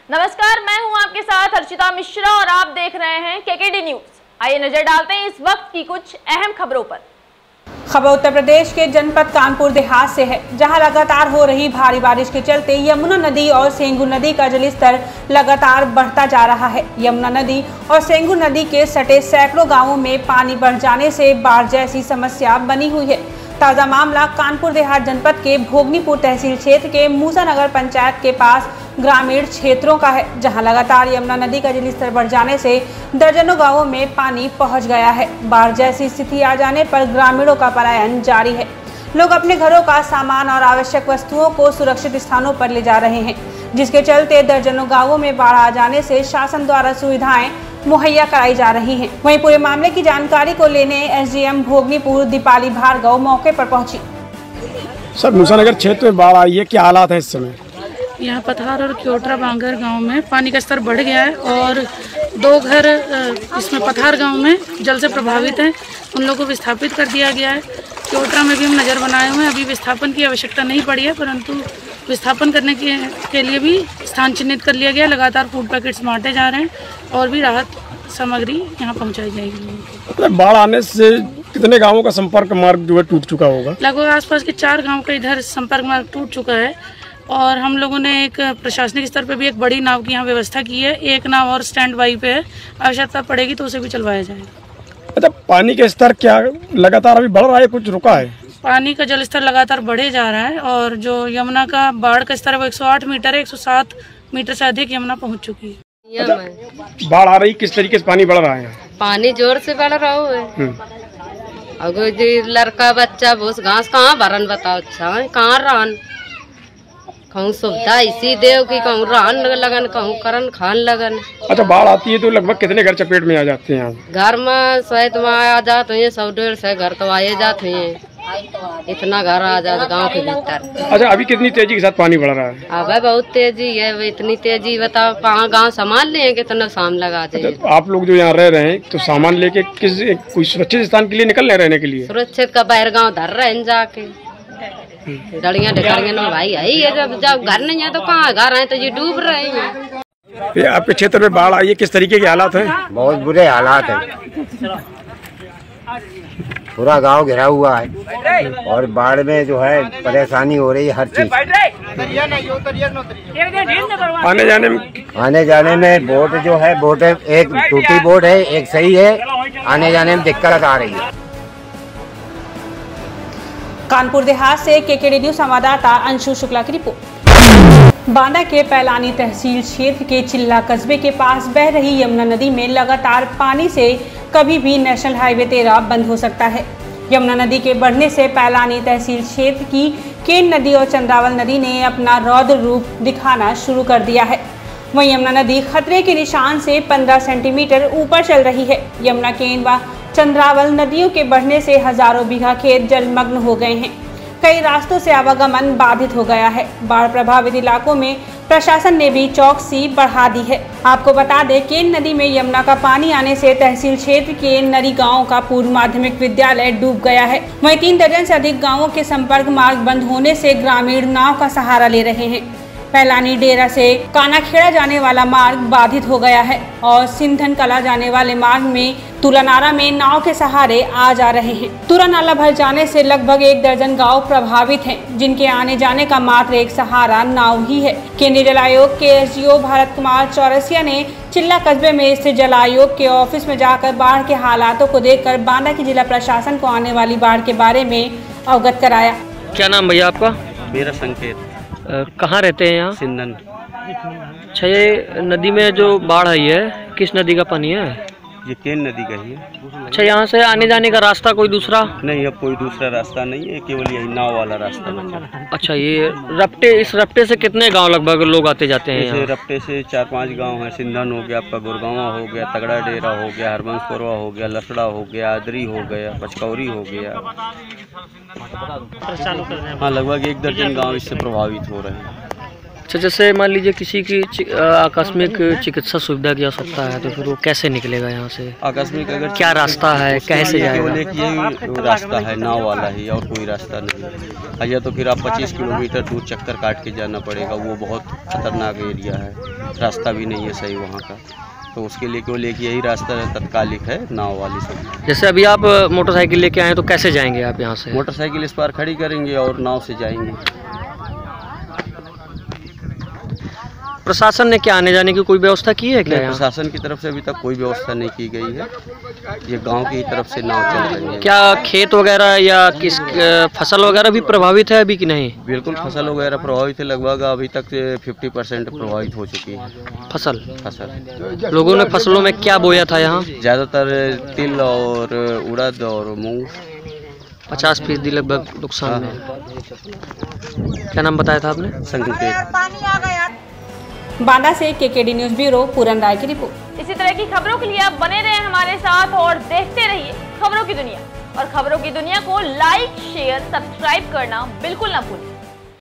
नमस्कार, मैं हूं आपके साथ अर्चिता मिश्रा और आप देख रहे हैं केकेडी न्यूज। आइए नजर डालते हैं इस वक्त की कुछ अहम खबरों पर। खबर उत्तर प्रदेश के जनपद कानपुर देहात से है, जहां लगातार हो रही भारी बारिश के चलते यमुना नदी और सेंगू नदी का जलस्तर लगातार बढ़ता जा रहा है। यमुना नदी और सेंगू नदी के सटे सैकड़ों गांवों में पानी बढ़ जाने से बाढ़ जैसी समस्या बनी हुई है। ताज़ा मामला कानपुर देहात जनपद के भोगनीपुर तहसील क्षेत्र के मूसा नगर पंचायत के पास ग्रामीण क्षेत्रों का है, जहां लगातार यमुना नदी का जलस्तर बढ़ जाने से दर्जनों गांवों में पानी पहुंच गया है। बाढ़ जैसी स्थिति आ जाने पर ग्रामीणों का पलायन जारी है। लोग अपने घरों का सामान और आवश्यक वस्तुओं को सुरक्षित स्थानों पर ले जा रहे हैं, जिसके चलते दर्जनों गाँवों में बाढ़ आ जाने से शासन द्वारा सुविधाएं मुहैया कराई जा रही हैं। वहीं पूरे मामले की जानकारी को लेने एसडीएम भोगनीपुर दीपाली भार्गव मौके पर पहुंची। सर, मूसा नगर क्षेत्र में बाढ़ आई है, क्या हालात है इस समय? यहाँ पथार और क्योटरा बांगर गांव में पानी का स्तर बढ़ गया है और 2 घर इसमें पथार गांव में जल से प्रभावित हैं। उन लोगों को विस्थापित कर दिया गया है। क्योटरा में भी हम नज़र बनाए हुए हैं। अभी विस्थापन की आवश्यकता नहीं पड़ी है, परंतु विस्थापन करने के लिए भी स्थान चिन्हित कर लिया गया। लगातार फूड पैकेट्स बांटे जा रहे हैं और भी राहत सामग्री यहाँ पहुँचाई जाएगी। बाढ़ आने से कितने गांवों का संपर्क मार्ग जो है टूट चुका होगा? लगभग आसपास के 4 गाँव का इधर संपर्क मार्ग टूट चुका है और हम लोगों ने एक प्रशासनिक स्तर पे भी एक बड़ी नाव की यहाँ व्यवस्था की है। एक नाव और स्टैंड बाई पे है, आवश्यकता पड़ेगी तो उसे भी चलवाया जाएगा। अच्छा, पानी का स्तर क्या लगातार अभी बढ़ रहा है, कुछ रुका है? पानी का जल स्तर लगातार बढ़े जा रहा है और जो यमुना का बाढ़ का स्तर है वो 108 मीटर है। 107 मीटर से अधिक यमुना पहुँच चुकी है। अच्छा, बाढ़ आ रही, किस तरीके से पानी बढ़ रहा है? पानी जोर से बढ़ रहा है। अगर लड़का बच्चा भूस घास कहाँ भरन बताओ, अच्छा कहाँ रहन, कहूँ सुविधा इसी देव की, कहूँ रहन लगन, कहूँ करन खान लगन। अच्छा, बाढ़ आती है तो लगभग कितने घर चपेट में आ जाते हैं? घर में शायद आ जाते हैं 100-150 घर तो आए जाते हैं। इतना घर आ जाते गांव के भीतर। अच्छा, अभी कितनी तेजी के साथ पानी बढ़ रहा है? अब बहुत तेजी है। इतनी तेजी बताओ, गाँव सामान लें कितना शाम लगा दे। अच्छा, आप लोग जो यहाँ रह रहे हैं तो सामान लेके किस कोई सुरक्षित स्थान के लिए निकल रहे रहने के लिए? सुरक्षित का बाहर गाँव धर रहे हैं जाके डड़ियाँ में भाई है। जब घर नहीं है तो कहाँ घर है, तो ये डूब रहे हैं। आपके क्षेत्र में बाढ़ आई है, किस तरीके के हालात हैं? बहुत बुरे हालात हैं। पूरा गांव घिरा हुआ है और बाढ़ में जो है परेशानी हो रही है हर चीज। आने जाने में बोट जो है, बोट एक टूटी बोट है, एक सही है, आने जाने में दिक्कत आ रही है। कानपुर देहात से केकेडी न्यूज संवाददाता अंशु शुक्ला की रिपोर्ट। बांदा के पैलानी तहसील क्षेत्र के चिल्ला कस्बे के पास बह रही यमुना नदी में लगातार पानी से कभी भी नेशनल हाईवे 13 बंद हो सकता है। यमुना नदी के बढ़ने से पैलानी तहसील क्षेत्र की केन नदी और चंद्रावल नदी ने अपना रौद्र रूप दिखाना शुरू कर दिया है। वहीं यमुना नदी खतरे के निशान से 15 सेंटीमीटर ऊपर चल रही है। यमुना केन व चंद्रावल नदियों के बढ़ने से हजारों बीघा खेत जलमग्न हो गए हैं। कई रास्तों से आवागमन बाधित हो गया है। बाढ़ प्रभावित इलाकों में प्रशासन ने भी चौकसी बढ़ा दी है। आपको बता दें, केन नदी में यमुना का पानी आने से तहसील क्षेत्र के नरी गांव का पूर्व माध्यमिक विद्यालय डूब गया है। वहीं 3 दर्जन से अधिक गांवों के संपर्क मार्ग बंद होने से ग्रामीण नाव का सहारा ले रहे हैं। पैलानी डेरा से कानाखेड़ा जाने वाला मार्ग बाधित हो गया है और सिंधन कला जाने वाले मार्ग में तुलानाला में नाव के सहारे आ जा रहे हैं। तुलानाला भर जाने से लगभग 1 दर्जन गांव प्रभावित हैं, जिनके आने जाने का मात्र एक सहारा नाव ही है। केंद्रीय जल आयोग के एसडीओ भारत कुमार चौरसिया ने चिल्ला कस्बे में स्थित जल आयोग के ऑफिस में जाकर बाढ़ के हालातों को देखकर बांदा की जिला प्रशासन को आने वाली बाढ़ के बारे में अवगत कराया। क्या नाम भैया आपका? मेरा संकेत। कहाँ रहते हैं यहाँ? सिंधन। अच्छा, ये नदी में जो बाढ़ आई है किस नदी का पानी है? ये केन नदी का ही है। अच्छा, यहाँ से आने जाने का रास्ता कोई दूसरा नहीं? अब कोई दूसरा रास्ता नहीं है, केवल यही नाव वाला रास्ता बचा। अच्छा, ये रपटे, इस रपटे से कितने गांव लगभग लोग आते जाते हैं? इस रपटे से 4-5 गांव हैं। सिंधन हो गया, आपका गुरगांवा हो गया, तगड़ा डेरा हो गया, हरबंसपुरवा हो गया, लसड़ा हो गया, आदरी हो गया, पचकौरी हो गया। हाँ, लगभग 1 दर्जन गाँव इससे प्रभावित हो रहे हैं। अच्छा, जैसे मान लीजिए किसी की आकस्मिक चिकित्सा सुविधा की आवश्यकता है तो फिर वो कैसे निकलेगा यहाँ से? आकस्मिक अगर क्या रास्ता है, कैसे जाएगा? यही रास्ता है नाव वाला ही, और कोई रास्ता नहीं है। या तो फिर आप 25 किलोमीटर दूर चक्कर काट के जाना पड़ेगा, वो बहुत खतरनाक एरिया है, रास्ता भी नहीं है सही वहाँ का। तो उसके लिए केवल एक यही रास्ता तत्कालिक है, नाव वाली सब। जैसे अभी आप मोटरसाइकिल लेके आए तो कैसे जाएंगे आप यहाँ से? मोटरसाइकिल इस पार खड़ी करेंगे और नाव से जाएंगे। प्रशासन ने क्या आने जाने की कोई व्यवस्था की है क्या? प्रशासन की तरफ से अभी तक कोई व्यवस्था नहीं की गई है, ये गांव की तरफ से नाव चल रही है। क्या खेत वगैरह या किस फसल वगैरह भी प्रभावित है अभी कि नहीं? बिल्कुल फसल वगैरह प्रभावित है, लगभग अभी तक 50% प्रभावित हो चुकी है फसल। लोगों ने फसलों में क्या बोया था यहाँ? ज़्यादातर तिल और उड़द और मूंग। 50% लगभग नुकसान है। क्या नाम बताया था आपने? संकेत। बांदा से KKD news bureau Puran Rai की रिपोर्ट। इसी तरह की खबरों के लिए आप बने रहें हमारे साथ और देखते रहिए खबरों की दुनिया। और खबरों की दुनिया को लाइक, शेयर, सब्सक्राइब करना बिल्कुल ना भूलें।